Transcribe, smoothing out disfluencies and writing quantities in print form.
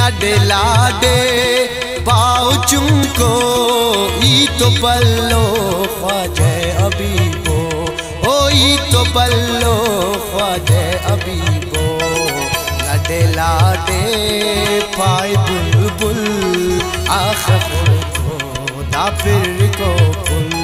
लाडे लाडे पाओ चुमको ई तो बल्लो ख्वाजे अबीबो, ओ ई तो बल्लो ख्वाजे अबीबो। लाडे लाडे पाए बुलबुल आखिर को दाफिर को फुल।